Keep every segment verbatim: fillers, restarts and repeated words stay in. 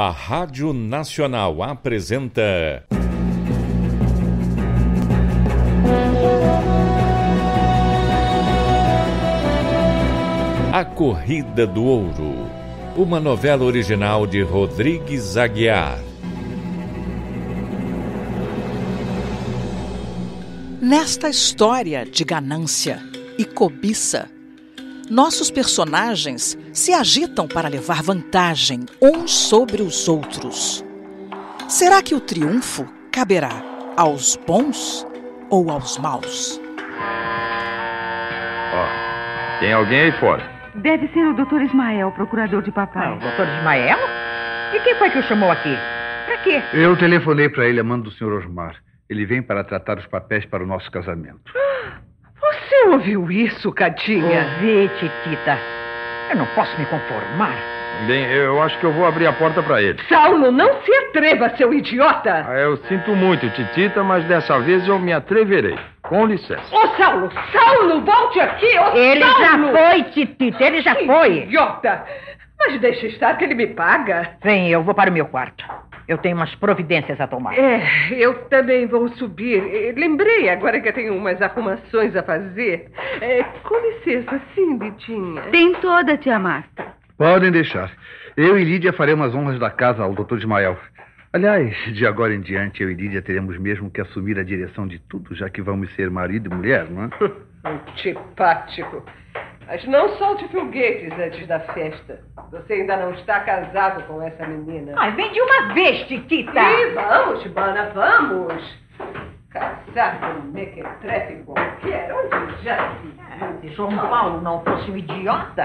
A Rádio Nacional apresenta... A Corrida do Ouro, uma novela original de Rodrigues Aguiar. Nesta história de ganância e cobiça, nossos personagens se agitam para levar vantagem uns sobre os outros. Será que o triunfo caberá aos bons ou aos maus? Ó, tem alguém aí fora? Deve ser o doutor Ismael, procurador de papai. Ah, o doutor Ismael? E quem foi que o chamou aqui? Pra quê? Eu telefonei para ele a mando do senhor Osmar. Ele vem para tratar os papéis para o nosso casamento. Você ouviu isso, Cadinha? Ouvi, Titita. Eu não posso me conformar. Bem, eu acho que eu vou abrir a porta para ele. Saulo, não se atreva, seu idiota! Ah, eu sinto muito, Titita, mas dessa vez eu me atreverei. Com licença. Ô, Saulo! Saulo, volte aqui! Ô, ele Saulo! já foi, Titita, ele já foi! Idiota! Mas deixa estar que ele me paga. Vem, eu vou para o meu quarto. Eu tenho umas providências a tomar. É, eu também vou subir. Lembrei agora que eu tenho umas arrumações a fazer. É, com licença, sim, Litinha. Tem toda, tia Marta. Podem deixar. Eu e Lídia faremos as honras da casa ao doutor Ismael. Aliás, de agora em diante, eu e Lídia teremos mesmo que assumir a direção de tudo, já que vamos ser marido e mulher, não é? Antipático. Mas não solte foguetes antes da festa. Você ainda não está casado com essa menina. Ai, vem de uma vez, Titita! Sim, vamos, Chibana, vamos. Casar com um mequetrefe qualquer, onde já vi. Se João Paulo não fosse um idiota...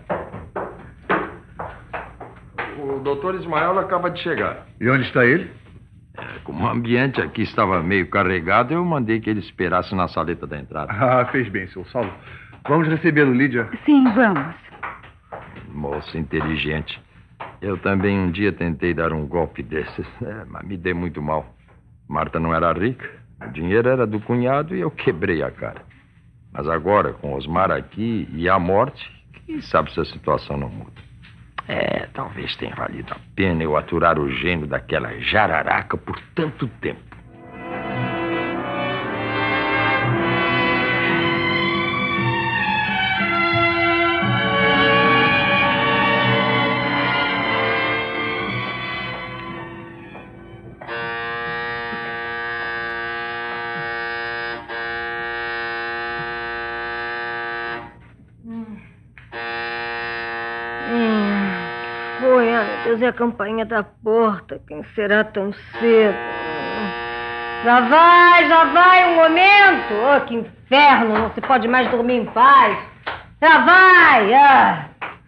O doutor Ismael acaba de chegar. E onde está ele? É, como o ambiente aqui estava meio carregado, eu mandei que ele esperasse na saleta da entrada. Ah, fez bem, seu Saulo. Vamos recebê-lo, Lídia? Sim, vamos. Moça inteligente. Eu também um dia tentei dar um golpe desses, é, mas me dei muito mal. Marta não era rica, o dinheiro era do cunhado e eu quebrei a cara. Mas agora, com Osmar aqui e a morte, quem sabe se a situação não muda. É, talvez tenha valido a pena eu aturar o gênio daquela jararaca por tanto tempo. Deus, é a campainha da porta. Quem será tão cedo? Já vai, já vai, um momento. Oh, que inferno, não se pode mais dormir em paz. Já vai. Ah.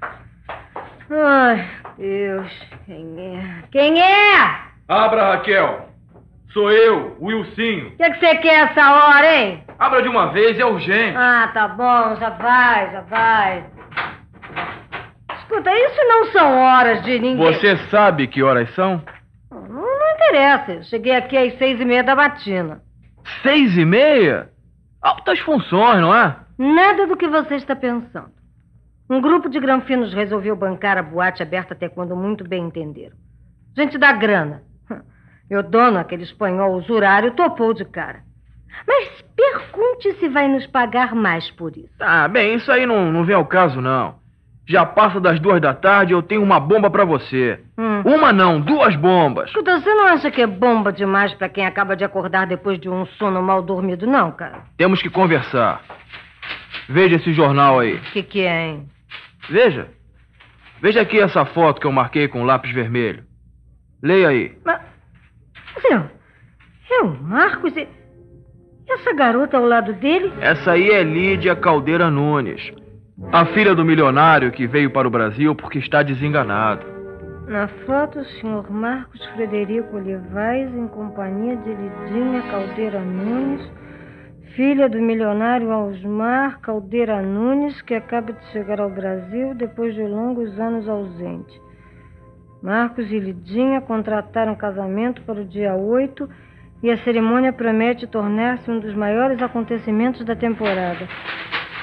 Ai, Deus, quem é? Quem é? Abra, Raquel. Sou eu, o Wilsinho. O que, é que você quer essa hora, hein? Abra de uma vez, é urgente. Ah, tá bom, já vai, já vai. Escuta, isso não são horas de ninguém. Você sabe que horas são? Não, não interessa. Eu cheguei aqui às seis e meia da matina. Seis e meia? Altas funções, não é? Nada do que você está pensando. Um grupo de granfinos resolveu bancar a boate aberta até quando muito bem entenderam. Gente da grana. E o dono, aquele espanhol usurário, topou de cara. Mas pergunte se vai nos pagar mais por isso. Ah, bem, isso aí não, não vem ao caso, não. Já passa das duas da tarde e eu tenho uma bomba pra você. Hum. Uma não, duas bombas. Escuta, você não acha que é bomba demais pra quem acaba de acordar depois de um sono mal dormido, não, cara? Temos que conversar. Veja esse jornal aí. O que que é, hein? Veja. Veja aqui essa foto que eu marquei com lápis vermelho. Leia aí. Mas, Zé, é o Marcos e essa garota ao lado dele? Essa aí é Lídia Caldeira Nunes. A filha do milionário que veio para o Brasil porque está desenganado. Na foto, o senhor Marcos Frederico Olivais, em companhia de Lidinha Caldeira Nunes, filha do milionário Osmar Caldeira Nunes, que acaba de chegar ao Brasil depois de longos anos ausente. Marcos e Lidinha contrataram casamento para o dia oito e a cerimônia promete tornar-se um dos maiores acontecimentos da temporada.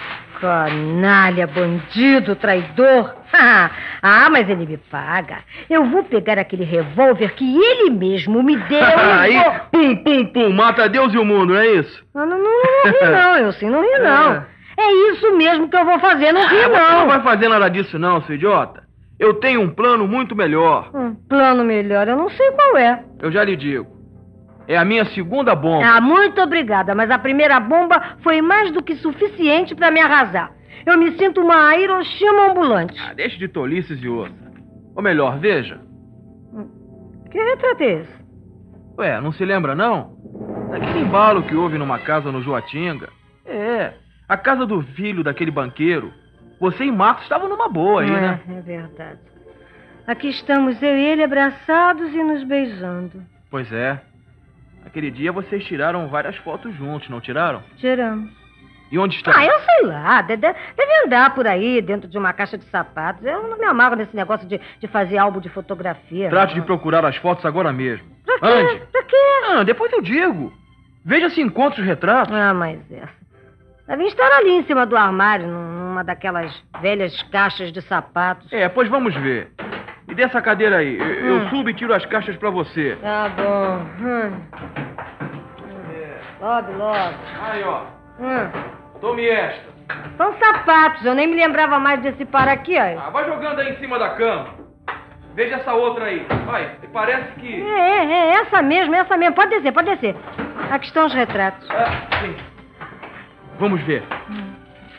Canalha, bandido, traidor. Ah, mas ele me paga. Eu vou pegar aquele revólver que ele mesmo me deu. Aí, vou... pum, pum, pum, mata Deus e o mundo, não é isso? Não, não, não, não ri não, eu sim não ri não. É. é isso mesmo que eu vou fazer, não ri ah, não. Você não vai fazer nada disso não, seu idiota. Eu tenho um plano muito melhor. Um plano melhor, eu não sei qual é. Eu já lhe digo. É a minha segunda bomba. Ah, muito obrigada, mas a primeira bomba foi mais do que suficiente pra me arrasar. Eu me sinto uma Hiroshima ambulante. Ah, deixe de tolices e ouça. Ou melhor, veja. Que retrato é esse? Ué, não se lembra, não? Daquele embalo que houve numa casa no Joatinga. É, a casa do filho daquele banqueiro. Você e Marcos estavam numa boa aí, é, né? É verdade. Aqui estamos eu e ele abraçados e nos beijando. Pois é. Aquele dia vocês tiraram várias fotos juntos, não tiraram? Tiramos. E onde está? Ah, eu sei lá. Deve, deve andar por aí, dentro de uma caixa de sapatos. Eu não me amarro nesse negócio de, de fazer álbum de fotografia. Trate não. de procurar as fotos agora mesmo. Pra quê? Ande. Pra quê? Ah, depois eu digo. Veja se encontra os retratos. Ah, mas essa. Devem estar ali em cima do armário, numa daquelas velhas caixas de sapatos. É, pois vamos ver. Me dê essa cadeira aí. Eu, hum. eu subo e tiro as caixas pra você. Tá bom. Hum. É. Logo, logo. Aí, ó. Hum. Tome esta. São sapatos, eu nem me lembrava mais desse par aqui, ó. Ah, vai jogando aí em cima da cama. Veja essa outra aí. Vai, parece que... É, é, é, essa mesmo, essa mesmo. Pode descer, pode descer. Aqui estão os retratos. Ah, sim. Vamos ver. Hum.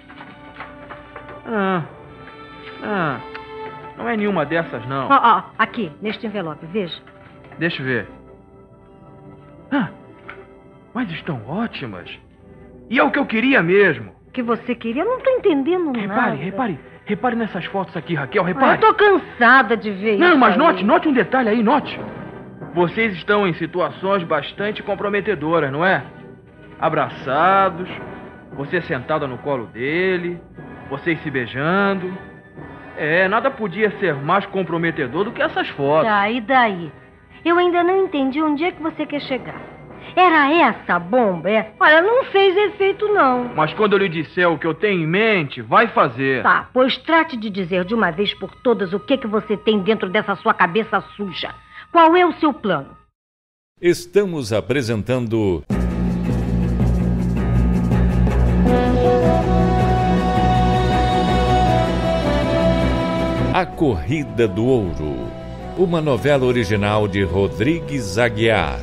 Ah, ah, não é nenhuma dessas, não. Ó, ó, aqui, neste envelope, veja. Deixa eu ver. Ah, mas estão ótimas. E é o que eu queria mesmo. O que você queria? Eu não tô entendendo repare, nada. Repare, repare. Repare nessas fotos aqui, Raquel, Ah, repare. eu tô cansada de ver não, isso. Não, mas aí. note, note um detalhe aí, note. Vocês estão em situações bastante comprometedoras, não é? Abraçados, você sentada no colo dele, vocês se beijando. É, nada podia ser mais comprometedor do que essas fotos. Tá, e daí? Eu ainda não entendi onde é que você quer chegar. Era essa a bomba, é? Olha, não fez efeito, não. Mas quando eu lhe disser o que eu tenho em mente, vai fazer. Tá, pois trate de dizer de uma vez por todas o que, que você tem dentro dessa sua cabeça suja. Qual é o seu plano? Estamos apresentando... A Corrida do Ouro. Uma novela original de Rodrigues Aguiar.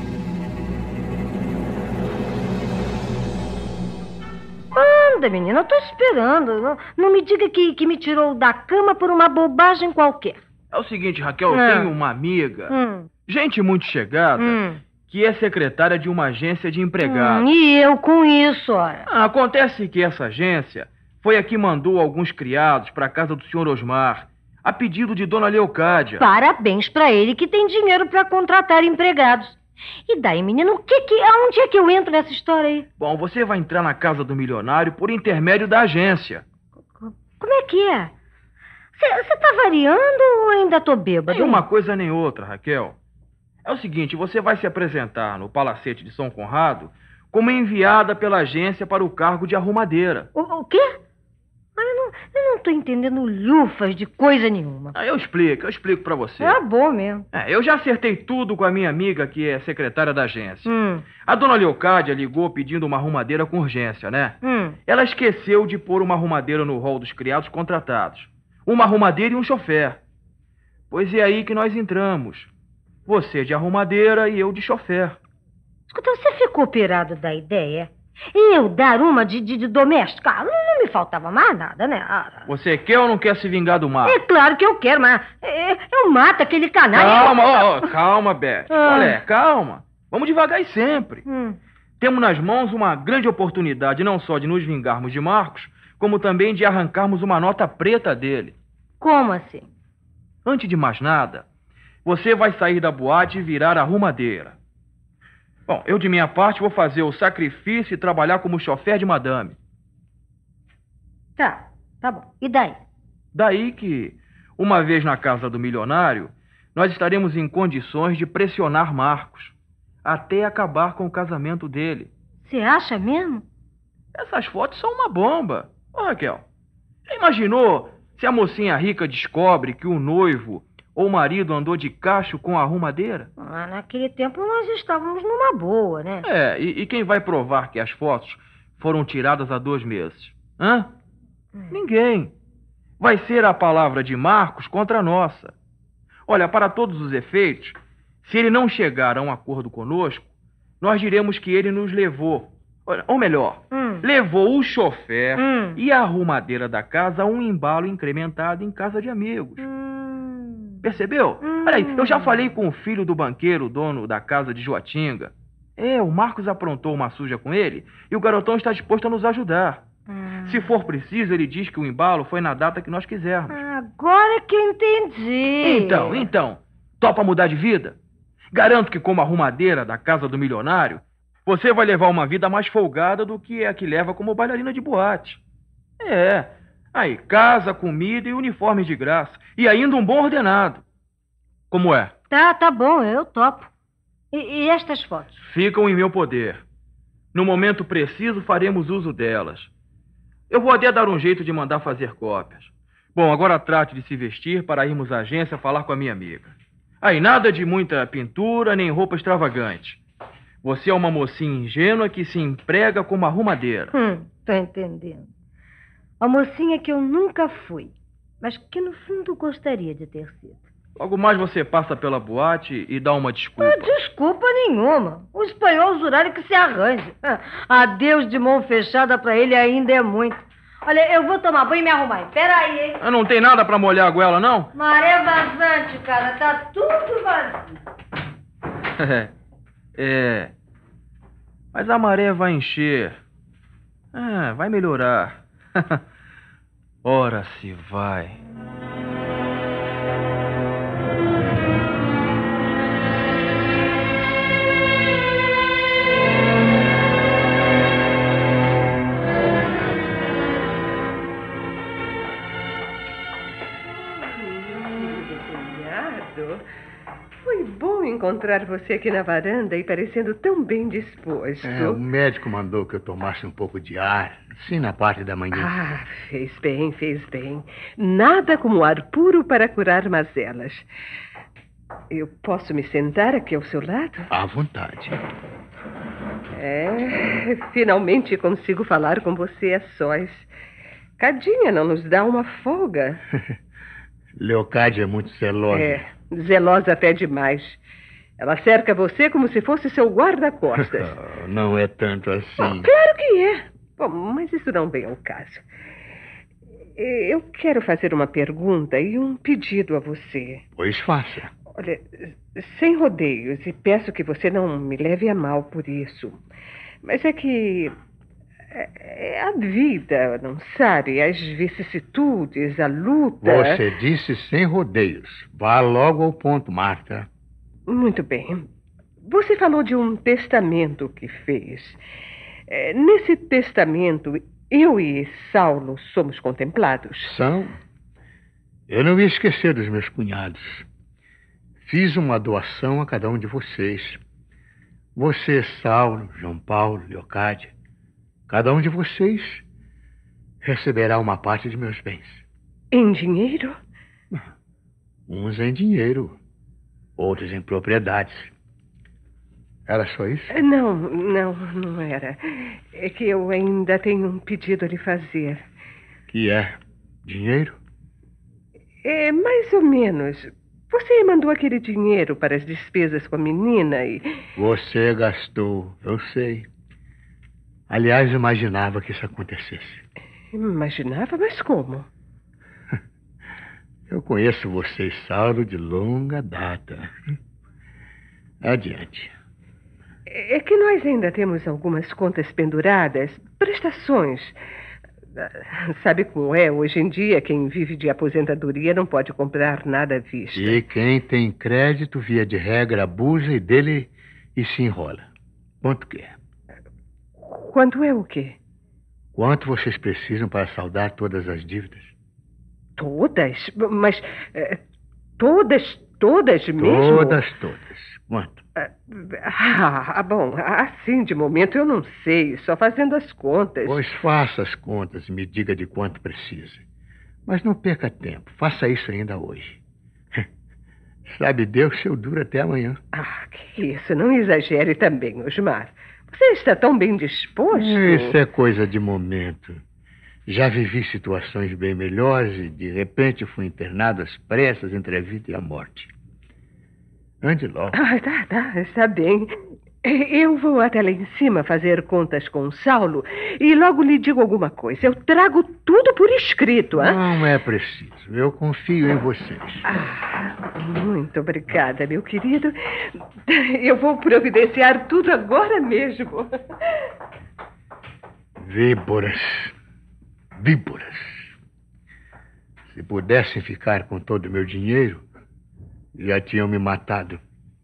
Anda, menina, eu tô esperando. Não, não me diga que, que me tirou da cama por uma bobagem qualquer. É o seguinte, Raquel, eu Não. tenho uma amiga, Hum. gente muito chegada, Hum. que é secretária de uma agência de empregados. Hum, e eu com isso, ora? Ah, acontece que essa agência foi a que mandou alguns criados para a casa do senhor Osmar, a pedido de dona Leocádia. Parabéns pra ele que tem dinheiro pra contratar empregados. E daí, menino, o que que, aonde é que eu entro nessa história aí? Bom, você vai entrar na casa do milionário por intermédio da agência. Como é que é? Você tá variando ou ainda tô bêbado? Nem uma coisa nem outra, Raquel. É o seguinte, você vai se apresentar no Palacete de São Conrado como enviada pela agência para o cargo de arrumadeira. O, o quê? Ah, eu, não, eu não tô entendendo lufas de coisa nenhuma. Ah, eu explico, eu explico pra você. É bom mesmo. É, eu já acertei tudo com a minha amiga, que é secretária da agência. Hum. A dona Leocádia ligou pedindo uma arrumadeira com urgência, né? Hum. Ela esqueceu de pôr uma arrumadeira no rol dos criados contratados. Uma arrumadeira e um chofer. Pois é aí que nós entramos. Você de arrumadeira e eu de chofer. Escuta, você ficou operado da ideia? Eu dar uma de, de, de doméstica? Ah, não, não me faltava mais nada, né? Ah, Você quer ou não quer se vingar do mar? é claro que eu quero, mas é, eu mato aquele canalha. Calma, ó, ó, calma, Beth. Ah. Olha, calma. Vamos devagar e sempre. Hum. Temos nas mãos uma grande oportunidade não só de nos vingarmos de Marcos, como também de arrancarmos uma nota preta dele. Como assim? Antes de mais nada, você vai sair da boate e virar arrumadeira. Bom, eu de minha parte vou fazer o sacrifício e trabalhar como chofer de madame. Tá, tá bom. E daí? Daí que, uma vez na casa do milionário, nós estaremos em condições de pressionar Marcos, até acabar com o casamento dele. Você acha mesmo? Essas fotos são uma bomba. Ô, Raquel, já imaginou se a mocinha rica descobre que o noivo ou o marido andou de cacho com a arrumadeira? Ah, naquele tempo nós estávamos numa boa, né? É, e, e quem vai provar que as fotos foram tiradas há dois meses? Hã? Hum. Ninguém. Vai ser a palavra de Marcos contra a nossa. Olha, para todos os efeitos, se ele não chegar a um acordo conosco, nós diremos que ele nos levou, ou melhor, hum. levou o chofer hum. e a arrumadeira da casa a um embalo incrementado em casa de amigos. Hum. Percebeu? Hum. Olha aí, eu já falei com o filho do banqueiro, dono da casa de Joatinga. É, o Marcos aprontou uma suja com ele e o garotão está disposto a nos ajudar. Hum. Se for preciso, ele diz que o embalo foi na data que nós quisermos. Agora que eu entendi. Então, então, topa mudar de vida? Garanto que como arrumadeira da casa do milionário, você vai levar uma vida mais folgada do que a que leva como bailarina de boate. É, aí, casa, comida e uniformes de graça. E ainda um bom ordenado. Como é? Tá, tá bom, eu topo. E, e estas fotos? Ficam em meu poder. No momento preciso, faremos uso delas. Eu vou até dar um jeito de mandar fazer cópias. Bom, agora trate de se vestir para irmos à agência falar com a minha amiga. Aí, nada de muita pintura nem roupa extravagante. Você é uma mocinha ingênua que se emprega como arrumadeira. Hum, tô entendendo. A mocinha que eu nunca fui, mas que no fundo gostaria de ter sido. Logo mais você passa pela boate e dá uma desculpa. Ah, desculpa nenhuma. O espanhol juraram que se arranje. Adeus de mão fechada pra ele ainda é muito. Olha, eu vou tomar banho e me arrumar. Espera aí, hein? Ah, não tem nada pra molhar a goela, não? Maré vazante, cara. Tá tudo vazio. É. Mas a maré vai encher. Ah, vai melhorar. Ora se vai. Foi bom encontrar você aqui na varanda e parecendo tão bem disposto. É, o médico mandou que eu tomasse um pouco de ar, assim na parte da manhã. Ah, fez bem, fez bem. Nada como ar puro para curar mazelas. Eu posso me sentar aqui ao seu lado? À vontade. É, finalmente consigo falar com você a sós. Cadinha não nos dá uma folga. Leocádia é muito zelosa. É, zelosa até demais. Ela cerca você como se fosse seu guarda-costas. Não é tanto assim. Oh, claro que é. Bom, mas isso não vem ao caso. Eu quero fazer uma pergunta e um pedido a você. Pois faça. Olha, sem rodeios, e peço que você não me leve a mal por isso. Mas é que é a vida, não sabe? As vicissitudes, a luta... Você disse sem rodeios. Vá logo ao ponto, Marta. Muito bem. Você falou de um testamento que fez. É, nesse testamento, eu e Saulo somos contemplados? São. Eu não ia esquecer dos meus cunhados. Fiz uma doação a cada um de vocês. Você, Saulo, João Paulo, Leocádia. Cada um de vocês receberá uma parte de meus bens. Em dinheiro? Uns em dinheiro, outros em propriedades. Era só isso? Não, não, não era. É que eu ainda tenho um pedido a lhe fazer. Que é? Dinheiro? É, mais ou menos. Você mandou aquele dinheiro para as despesas com a menina e... Você gastou, eu sei. Aliás, imaginava que isso acontecesse. Imaginava? Mas como? Eu conheço você, Saulo, de longa data. Adiante. É que nós ainda temos algumas contas penduradas, prestações. Sabe como é? Hoje em dia, quem vive de aposentadoria não pode comprar nada à vista. E quem tem crédito, via de regra, abusa e dele e se enrola. Quanto que é? Quanto é o quê? Quanto vocês precisam para saldar todas as dívidas? Todas? Mas... É, todas, todas mesmo? Todas, todas. Quanto? Ah, bom, assim de momento eu não sei, só fazendo as contas. Pois faça as contas e me diga de quanto precisa. Mas não perca tempo, faça isso ainda hoje. Sabe Deus se eu duro até amanhã. Ah, que isso, não exagere também, Osmar. Você está tão bem disposto. Isso é coisa de momento. Já vivi situações bem melhores e de repente fui internado às pressas entre a vida e a morte. Ande logo. Ah, tá, tá, está bem. Eu vou até lá em cima fazer contas com o Saulo e logo lhe digo alguma coisa. Eu trago tudo por escrito, hein? Não é preciso. Eu confio em vocês. Ah, muito obrigada, meu querido. Eu vou providenciar tudo agora mesmo. Víboras. Víboras. Se pudessem ficar com todo o meu dinheiro, já tinham me matado.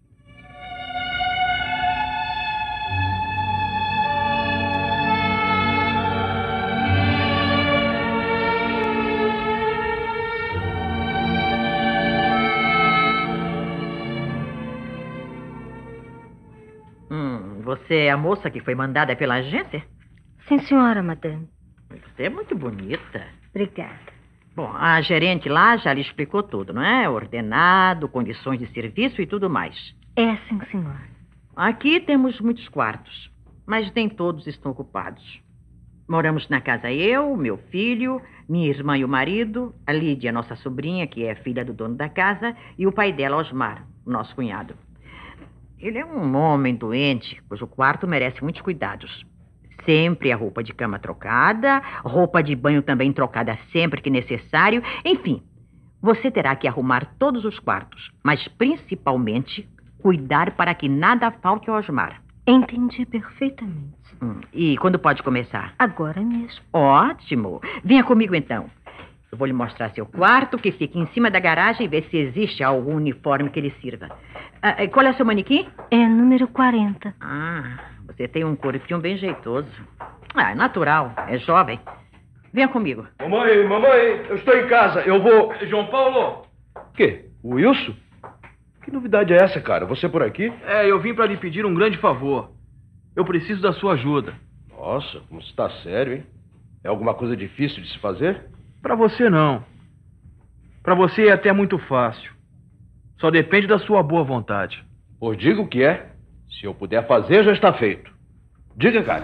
Hum, você é a moça que foi mandada pela agência? Sim, senhora, madame. Você é muito bonita. Obrigada. Bom, a gerente lá já lhe explicou tudo, não é? Ordenado, condições de serviço e tudo mais. É, sim, senhora. Aqui temos muitos quartos, mas nem todos estão ocupados. Moramos na casa eu, meu filho, minha irmã e o marido, a Lídia, nossa sobrinha, que é filha do dono da casa, e o pai dela, Osmar, o nosso cunhado. Ele é um homem doente, cujo quarto merece muitos cuidados. Sempre a roupa de cama trocada, roupa de banho também trocada sempre que necessário. Enfim, você terá que arrumar todos os quartos, mas principalmente cuidar para que nada falte ao Osmar. Entendi perfeitamente. Hum, e quando pode começar? Agora mesmo. Ótimo. Venha comigo então. Eu vou lhe mostrar seu quarto, que fica em cima da garagem, e ver se existe algum uniforme que lhe sirva. Ah, qual é o seu manequim? É número quarenta. Ah, você tem um corpinho bem jeitoso. Ah, é natural, é jovem. Venha comigo. Mamãe, mamãe, eu estou em casa, eu vou... João Paulo! Quê? O Wilson? Que novidade é essa, cara? Você por aqui? É, eu vim para lhe pedir um grande favor. Eu preciso da sua ajuda. Nossa, como você está sério, hein? É alguma coisa difícil de se fazer? Para você não. Para você é até muito fácil. Só depende da sua boa vontade. Pois diga o que é. Se eu puder fazer, já está feito. Diga, cara.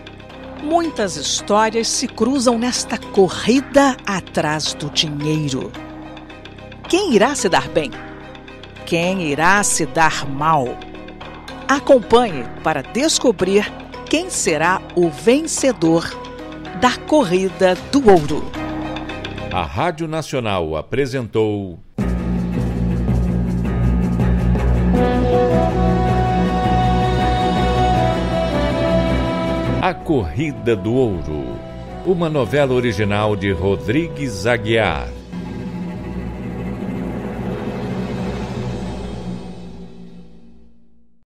Muitas histórias se cruzam nesta corrida atrás do dinheiro. Quem irá se dar bem? Quem irá se dar mal? Acompanhe para descobrir quem será o vencedor da Corrida do Ouro. A Rádio Nacional apresentou A Corrida do Ouro, uma novela original de Rodrigues Aguiar.